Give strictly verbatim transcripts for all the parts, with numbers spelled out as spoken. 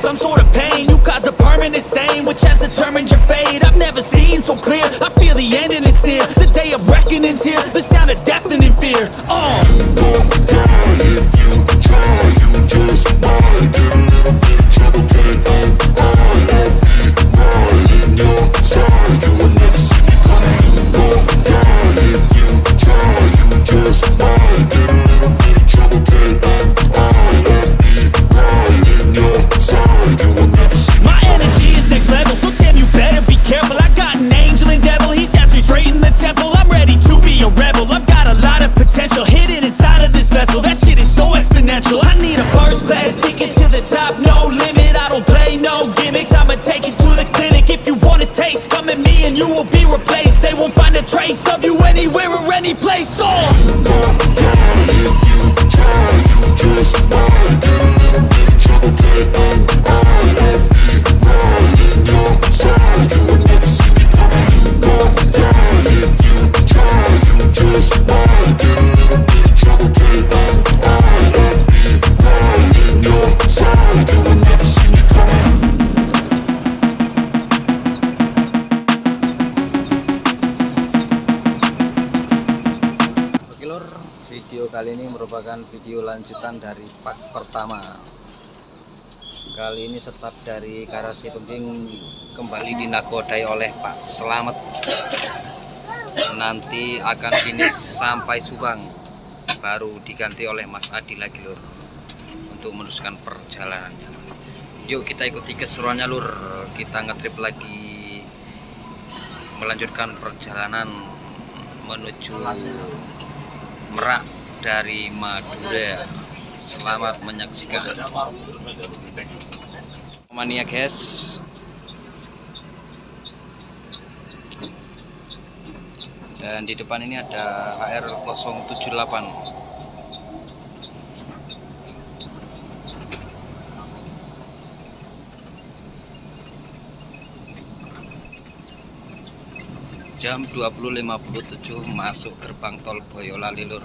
some sort of pain. You caused a permanent stain, which has determined your fate. I've never seen so clear, I feel the end and it's near. The day of reckoning's here, the sound of deafening fear. Uh. You won't die if you try, you just might get a little bit of trouble, can't aim high. Left me right in your side, you will never see me coming. You won't die if you try, you just might get a little bit of trouble, can't aim high. Left me right in your side, you will never see me My coming. energy is next level, so damn you better be careful. I got an angel and devil, he snaps me straight in the temple. I'm ready to be a rebel, I've got a lot of potential hidden inside of this vessel. That shit is so exponential. I need a first class ticket to the top, no limit. I don't play no gimmicks, I'ma take you to the clinic. If you want a taste, come at me and you will be replaced. They won't find a trace of you anywhere or any place. Oh. You won't die if you try, you just might get a little bit of trouble, can't aim high. Left me right in your side, you will never see me coming. You won't die if you try, you just might get a little bit of trouble, can't aim high. Left me right in your side, you will never see me coming. Oke lur, video kali ini merupakan video lanjutan dari part pertama. Kali ini start dari Karasi Pengging kembali dinakodai oleh Pak Selamet. Nanti akan finish sampai Subang, baru diganti oleh Mas Adi lagi lur untuk meneruskan perjalanannya. Yuk kita ikuti keseruannya lur. Kita ngetrip lagi, melanjutkan perjalanan menuju Merak dari Madura. Selamat menyaksikan mania guys. Dan di depan ini ada H R nol tujuh delapan. Jam dua puluh lima puluh tujuh masuk gerbang tol Boyolali lur.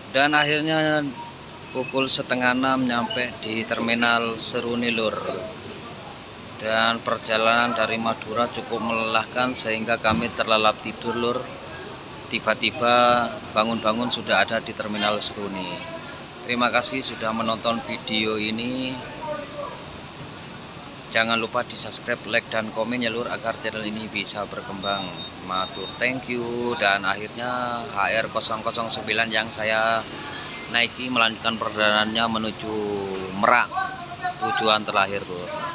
Dan akhirnya pukul setengah enam nyampe di terminal Seruni Lur. Dan perjalanan dari Madura cukup melelahkan sehingga kami terlelap tidur Lur. Tiba-tiba bangun-bangun sudah ada di terminal Seruni. Terima kasih sudah menonton video ini. Jangan lupa di subscribe, like, dan komen ya Lur, agar channel ini bisa berkembang. Matur, thank you. Dan akhirnya H R nol nol sembilan yang saya naiki melanjutkan perjalanannya menuju Merak, tujuan terakhir Lur.